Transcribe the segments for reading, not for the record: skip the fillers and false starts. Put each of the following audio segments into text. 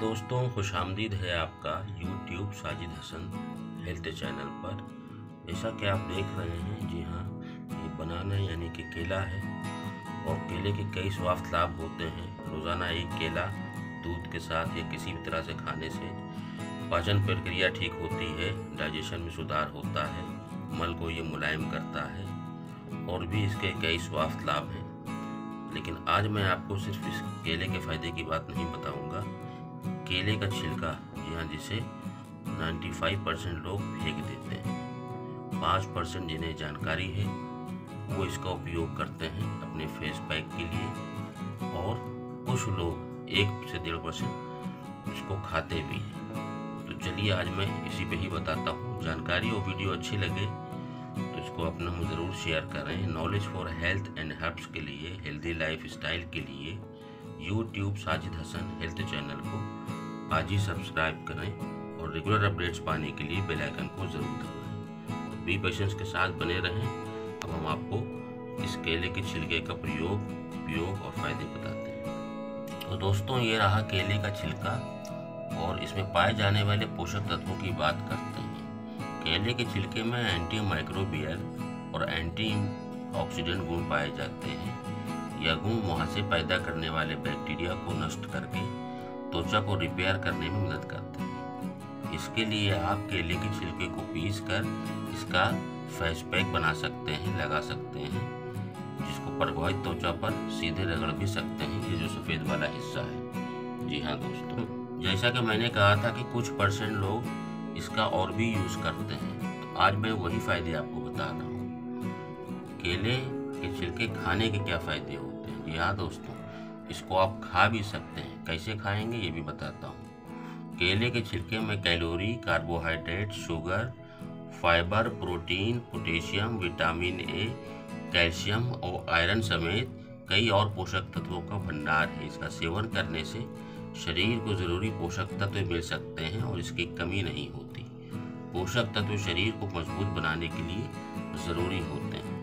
दोस्तों, खुशामदीद है आपका YouTube Sajid Hasan health channel पर। जैसा कि आप देख रहे हैं, जी हाँ, ये बनाना यानी कि केला है और केले के कई स्वास्थ्य लाभ होते हैं। रोज़ाना एक केला दूध के साथ या किसी भी तरह से खाने से पाचन प्रक्रिया ठीक होती है, डाइजेशन में सुधार होता है, मल को ये मुलायम करता है और भी इसके कई स्वास्थ्य लाभ हैं। लेकिन आज मैं आपको सिर्फ इस केले के फ़ायदे की बात नहीं बताऊंगा। केले का छिलका, जी हाँ, जिसे 95% लोग फेंक देते हैं, 5% जिन्हें जानकारी है वो इसका उपयोग करते हैं अपने फेस पैक के लिए और कुछ लोग 1 से 1.5% इसको खाते भी हैं। तो चलिए आज मैं इसी पे ही बताता हूँ। जानकारी और वीडियो अच्छी लगे तो इसको अपना ज़रूर शेयर करें। Knowledge for health and herbs के लिए, हेल्दी लाइफ स्टाइल के लिए YouTube Sajid Hasan health channel को आज ही सब्सक्राइब करें और रेगुलर अपडेट्स पाने के लिए बेल आइकन को ज़रूर दबाएं। तो बी पेशेंस के साथ बने रहें। अब हम आपको इस केले के छिलके का उपयोग और फायदे बताते हैं। तो दोस्तों, ये रहा केले का छिलका और इसमें पाए जाने वाले पोषक तत्वों की बात करते हैं। केले के छिलके में एंटी माइक्रोबियल और एंटी ऑक्सीडेंट गुण पाए जाते हैं। यह गुण मुहासे पैदा करने वाले बैक्टीरिया को नष्ट करके त्वचा को रिपेयर करने में मदद करते हैं। इसके लिए आप केले के छिलके को पीसकर इसका फेस पैक बना सकते हैं, लगा सकते हैं, जिसको प्रभावित त्वचा पर सीधे रगड़ भी सकते हैं। ये जो सफ़ेद वाला हिस्सा है। जी हाँ दोस्तों, जैसा कि मैंने कहा था कि कुछ % लोग इसका और भी यूज़ करते हैं, तो आज मैं वही फ़ायदे आपको बता रहा हूँ। केले के छिलके खाने के क्या फ़ायदे होते हैं। जी हाँ दोस्तों, इसको आप खा भी सकते हैं। कैसे खाएंगे ये भी बताता हूँ। केले के छिलके में calorie, carbohydrate, sugar, fibre, protein, potassium, vitamin A, calcium और आयरन समेत कई और पोषक तत्वों का भंडार है। इसका सेवन करने से शरीर को ज़रूरी पोषक तत्व मिल सकते हैं और इसकी कमी नहीं होती। पोषक तत्व शरीर को मजबूत बनाने के लिए ज़रूरी होते हैं।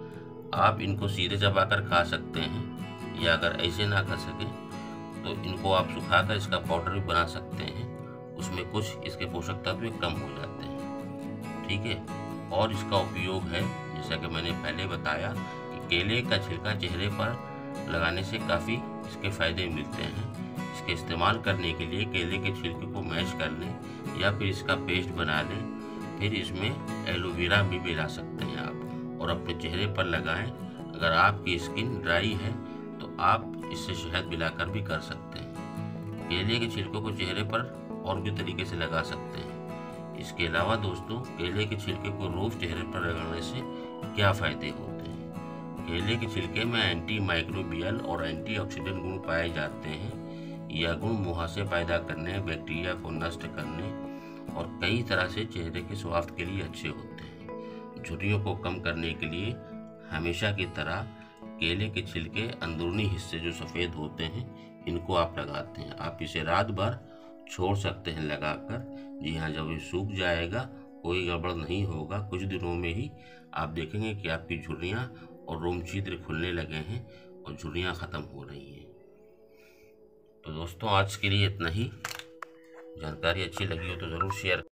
आप इनको सीधे चबाकर खा सकते हैं या अगर ऐसे ना खा सकें तो इनको आप सुखाकर इसका पाउडर भी बना सकते हैं। उसमें कुछ इसके पोषक तत्व कम हो जाते हैं, ठीक है। और इसका उपयोग है, जैसा कि मैंने पहले बताया, कि केले का छिलका चेहरे पर लगाने से काफ़ी इसके फ़ायदे मिलते हैं। इसके इस्तेमाल करने के लिए केले के छिलके को मैश कर लें या फिर इसका पेस्ट बना लें। फिर इसमें एलोवेरा भी मिला सकते हैं आप और अपने चेहरे पर लगाएं। अगर आपकी स्किन ड्राई है तो आप इससे शहद मिलाकर भी कर सकते हैं। केले के छिलकों को चेहरे पर और भी तरीके से लगा सकते हैं। इसके अलावा दोस्तों, केले के छिलके को रोज़ चेहरे पर लगाने से क्या फ़ायदे होते हैं। केले के छिलके में एंटी माइक्रोबियल और एंटी ऑक्सीडेंट गुण पाए जाते हैं। यह गुण मुहासे पैदा करने, बैक्टीरिया को नष्ट करने और कई तरह से चेहरे के स्वास्थ्य के लिए अच्छे होते हैं। झुर्रियों को कम करने के लिए हमेशा की तरह केले के छिलके अंदरूनी हिस्से जो सफ़ेद होते हैं, इनको आप लगाते हैं। आप इसे रात भर छोड़ सकते हैं लगाकर। जी हाँ, जब ये सूख जाएगा कोई गड़बड़ नहीं होगा। कुछ दिनों में ही आप देखेंगे कि आपकी झुर्रियाँ और रोम छिद्र खुलने लगे हैं और झुर्रियाँ ख़त्म हो रही हैं। तो दोस्तों, आज के लिए इतना ही। जानकारी अच्छी लगी हो तो ज़रूर शेयर